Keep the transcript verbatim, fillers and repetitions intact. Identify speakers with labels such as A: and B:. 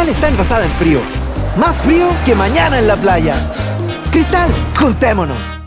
A: Cristal está envasada en frío. Más frío que mañana en la playa. Cristal, juntémonos.